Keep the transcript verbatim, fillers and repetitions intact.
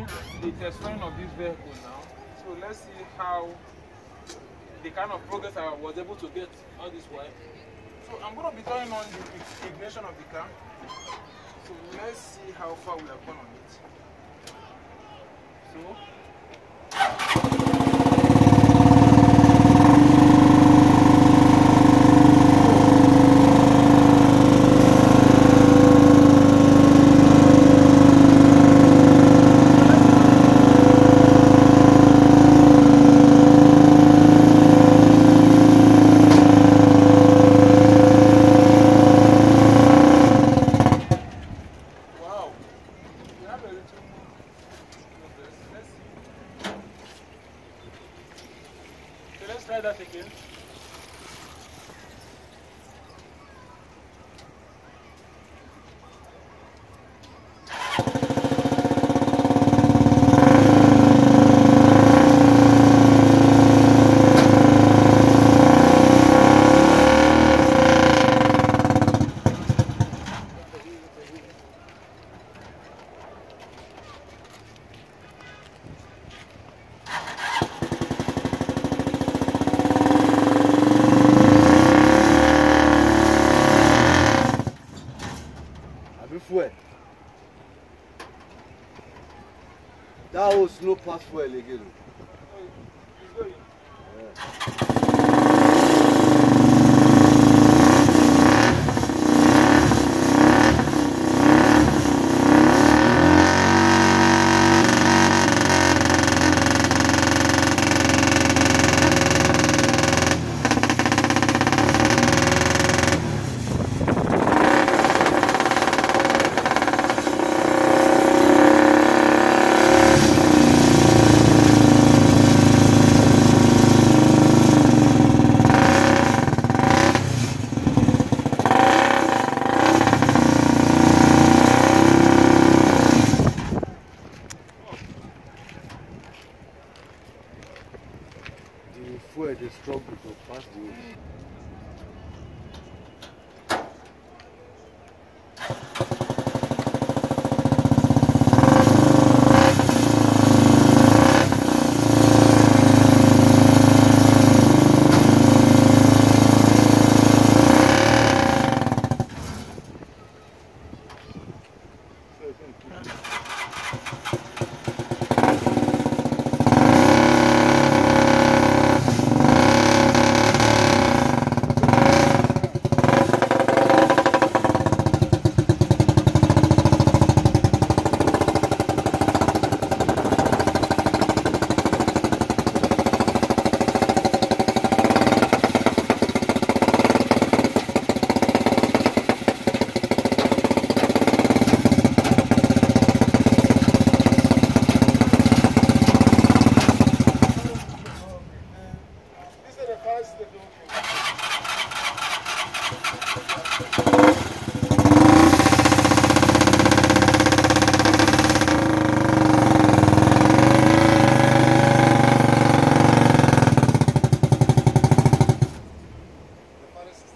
the testing of this vehicle now. So let's see how the kind of progress I was able to get all this while. So I'm going to be turning on the ignition of the car. So let's see how far we have gone on it. So try that again. Fuel. That was no pass fuel again. Yeah. The fuel they struggle to pass the way.